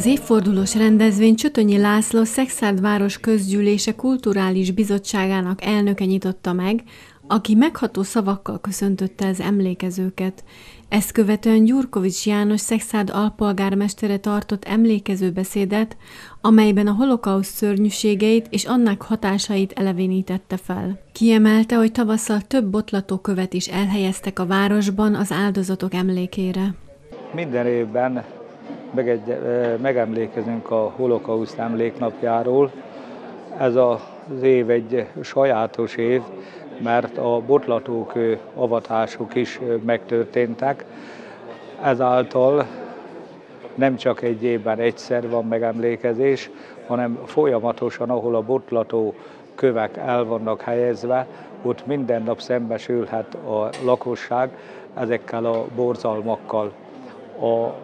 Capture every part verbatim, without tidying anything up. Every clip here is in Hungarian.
Az évfordulós rendezvény Csötönyi László Szekszárd város közgyűlése kulturális bizottságának elnöke nyitotta meg, aki megható szavakkal köszöntötte az emlékezőket. Ezt követően Gyurkovics János Szekszárd alpolgármestere tartott emlékező beszédet, amelyben a holokauszt szörnyűségeit és annak hatásait elevenítette fel. Kiemelte, hogy tavasszal több botlatókövet is elhelyeztek a városban az áldozatok emlékére. Minden évben Megegy, megemlékezünk a holokauszt emléknapjáról. Ez az év egy sajátos év, mert a botlatókő avatások is megtörténtek. Ezáltal nem csak egy évben egyszer van megemlékezés, hanem folyamatosan, ahol a botlató kövek el vannak helyezve, ott minden nap szembesülhet a lakosság ezekkel a borzalmakkal. A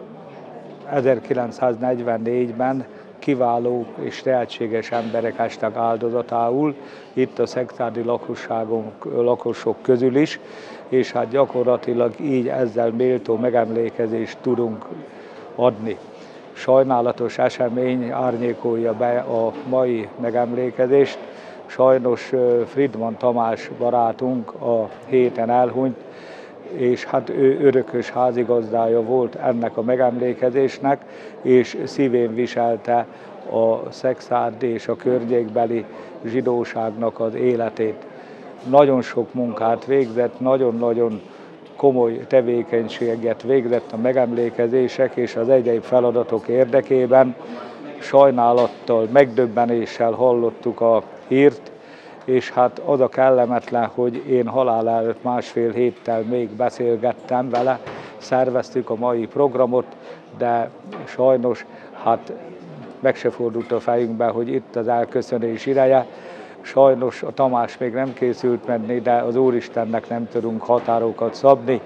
ezerkilencszáznegyvennégyben kiváló és tehetséges emberek estek áldozatául, itt a szekszárdi lakosok közül is, és hát gyakorlatilag így ezzel méltó megemlékezést tudunk adni. Sajnálatos esemény árnyékolja be a mai megemlékezést. Sajnos Friedman Tamás barátunk a héten elhunyt, és hát ő örökös házigazdája volt ennek a megemlékezésnek, és szívén viselte a szekszárdi és a környékbeli zsidóságnak az életét. Nagyon sok munkát végzett, nagyon-nagyon komoly tevékenységet végzett a megemlékezések és az egyéb feladatok érdekében. Sajnálattal, megdöbbenéssel hallottuk a hírt, és hát az a kellemetlen, hogy én halál előtt másfél héttel még beszélgettem vele, szerveztük a mai programot, de sajnos hát meg se fordult a fejünkbe, hogy itt az elköszönés ideje. Sajnos a Tamás még nem készült menni, de az Úristennek nem tudunk határokat szabni.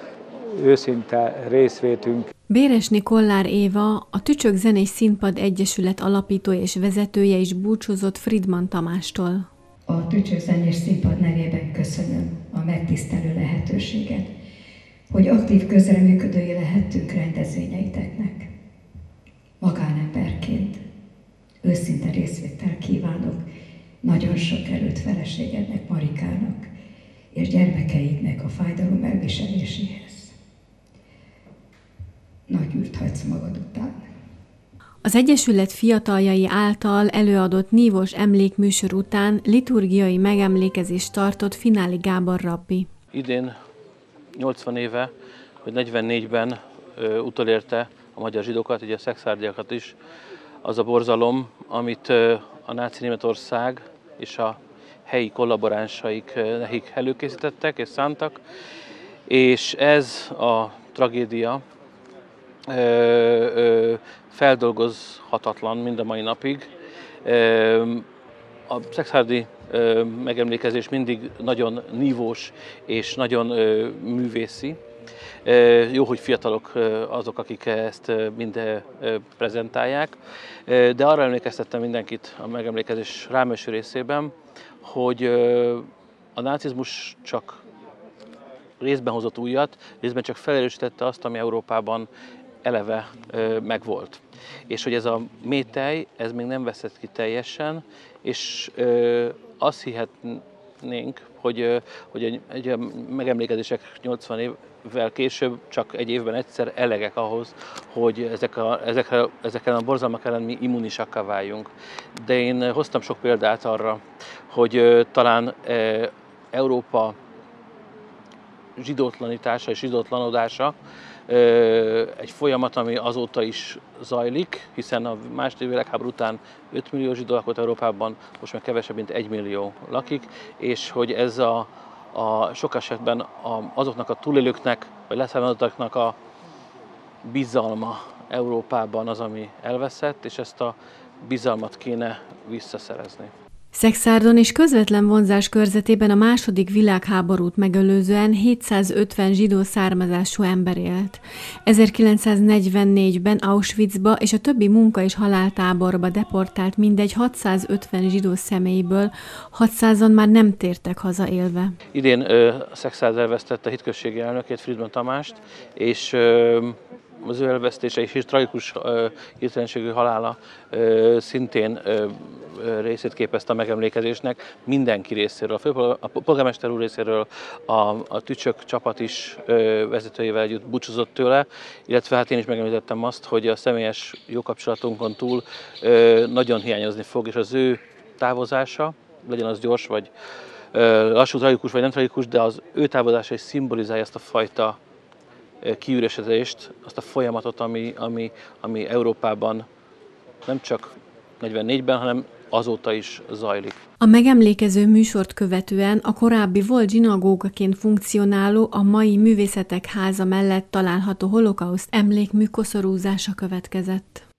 Őszinte részvétünk. Béresné Kollár Éva, a Tücsök Zenés Színpad Egyesület alapítója és vezetője is búcsúzott Friedman Tamástól. A Tücsök Zenés Színpad nevében köszönöm a megtisztelő lehetőséget, hogy aktív közreműködői lehettünk rendezvényeiteknek. Magánemberként őszinte részvétel kívánok nagyon sok előtt feleségednek, Marikának és gyermekeidnek a fájdalom elviseléséhez. Nagy űrt hagysz magad után. Az Egyesület fiataljai által előadott nívós emlékműsor után liturgiai megemlékezést tartott Fináli Gábor rabbi. Idén nyolcvan éve, vagy negyvennégyben ö, utolérte a magyar zsidókat, ugye a szekszárdiakat is, az a borzalom, amit ö, a náci Németország és a helyi kollaboránsaik ö, nekik előkészítettek és szántak, és ez a tragédia ö, ö, feldolgozhatatlan mind a mai napig. A szekszárdi megemlékezés mindig nagyon nívós és nagyon művészi. Jó, hogy fiatalok azok, akik ezt mind prezentálják, de arra emlékeztettem mindenkit a megemlékezés rámeső részében, hogy a nácizmus csak részben hozott újat, részben csak felerősítette azt, ami Európában eleve ö, megvolt. És hogy ez a métej, ez még nem veszett ki teljesen, és ö, azt hihetnénk, hogy, ö, hogy egy, egy megemlékezések nyolcvan évvel később csak egy évben egyszer elegek ahhoz, hogy ezek a, ezekre, ezeken a borzalmak ellen mi immunisakká váljunk. De én hoztam sok példát arra, hogy ö, talán ö, Európa zsidótlanítása és zsidótlanodása egy folyamat, ami azóta is zajlik, hiszen a második világháború után öt millió zsidó lakott Európában, most már kevesebb, mint egy millió lakik, és hogy ez a, a sok esetben a, azoknak a túlélőknek, vagy leszármazottaknak a bizalma Európában az, ami elveszett, és ezt a bizalmat kéne visszaszerezni. Szekszárdon és közvetlen vonzás körzetében a második világháborút megelőzően hétszázötven zsidó származású ember élt. ezerkilencszáznegyvennégyben Auschwitzba és a többi munka- és haláltáborba deportált mindegy hatszázötven zsidó személyből hatszázan már nem tértek haza élve. Idén ö, Szekszárd elvesztette a hitközségi elnökét, Friedman Tamást, és ö, az ő elvesztése és tragikus hirtelenségű halála szintén részét képezte a megemlékezésnek mindenki részéről. A polgármester úr részéről a, a tücsök csapat is vezetőjével együtt búcsúzott tőle, illetve hát én is megemlítettem azt, hogy a személyes jó kapcsolatunkon túl nagyon hiányozni fog, és az ő távozása, legyen az gyors vagy lassú, tragikus vagy nem tragikus, de az ő távozása is szimbolizálja ezt a fajta kiüresedést, azt a folyamatot, ami, ami, ami Európában nem csak negyvennégyben, hanem azóta is zajlik. A megemlékező műsort követően a korábbi volt zsinagógaként funkcionáló, a mai Művészetek Háza mellett található holokauszt emlékmű koszorúzása következett.